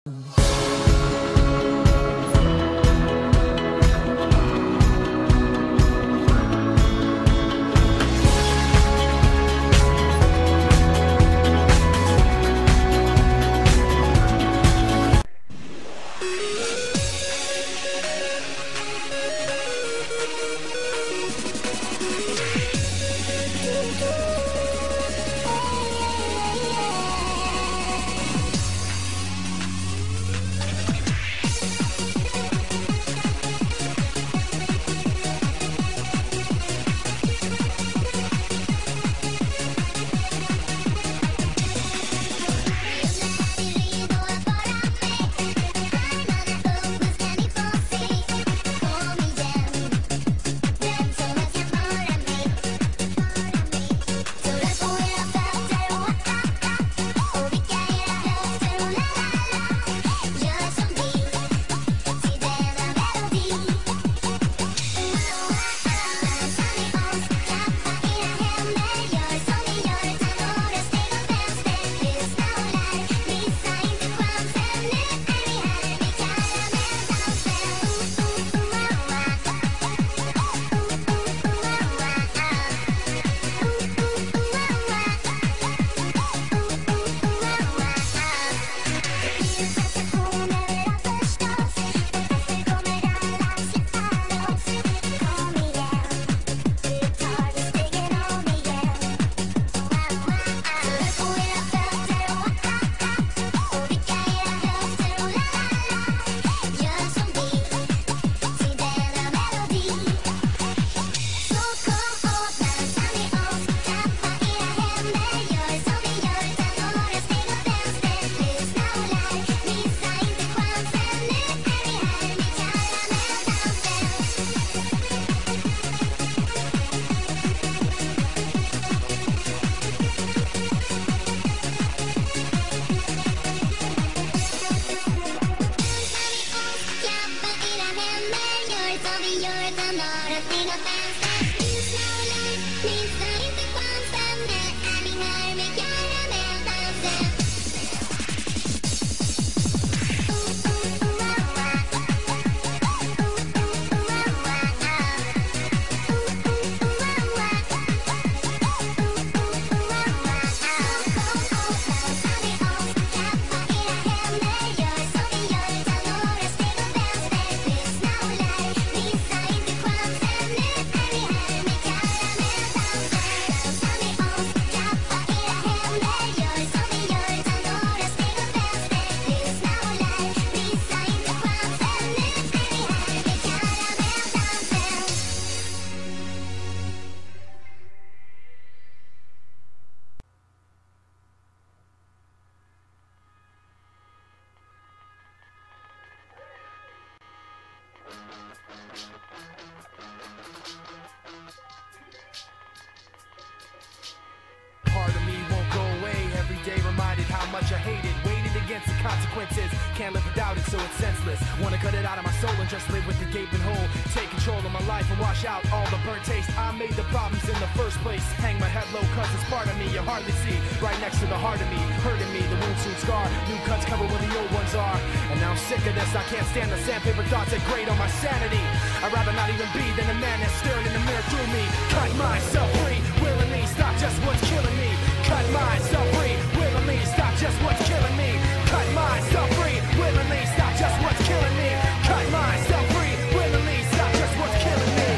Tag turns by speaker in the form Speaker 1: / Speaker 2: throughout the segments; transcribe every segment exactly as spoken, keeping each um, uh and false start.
Speaker 1: Part of me won't go away, every day reminded how much I hate it. Waited against the consequences, can't live without it, so it's senseless. Wanna cut it out of my soul and just live with the gaping hole. Take control of my life and wash out all the burnt taste. I made the problems in the first place. Hang my head low cause it's part of me you hardly see. Right next to the heart of me, hurting me, the wound soon scar. New cuts cover where the old ones are. And now I'm sick of this, I can't stand the sandpaper thoughts that grate on my sanity. I'd rather not even be than a man that's staring in the mirror through me. Cut myself free, willingly, stop just what's killing me. Cut myself free, willingly, stop just what's killing me. Cut myself free, willingly, stop just what's killing me. Cut myself free, willingly, stop just what's killing me.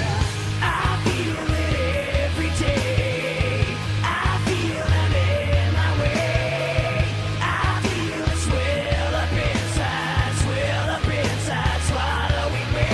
Speaker 1: I feel it every day. I feel I'm in my way. I feel it swell up inside, swell up inside, swallowing me.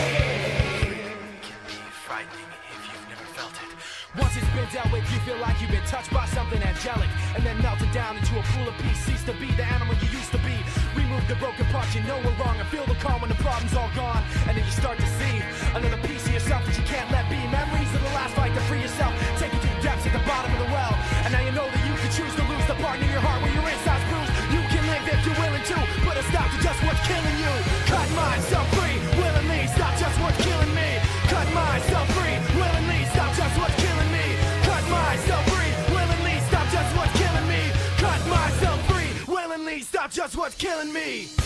Speaker 1: Can be frightening if you've never felt it. Once it's been dealt with, you feel like you've been touched by something angelic, and then melted down into a pool of peace. Cease to be the animal you used to be. Remove the broken parts you know were wrong, and feel the calm when the problem's all gone. And then you start to see another piece of yourself that you can't let be. Memories of the last fight to free yourself, take you to the depths at the bottom of the well. And now you know that you can choose to lose the part in your heart where your inside's bruised. You can live if you're willing to, put a stop to just what's killing you. Cut myself free, willingly, stop just what's killing me. Cut myself free, willingly, stop just what's killing me. Cut myself free, willingly, stop just what's killing me. Cut myself free, willingly, stop just what's killing me.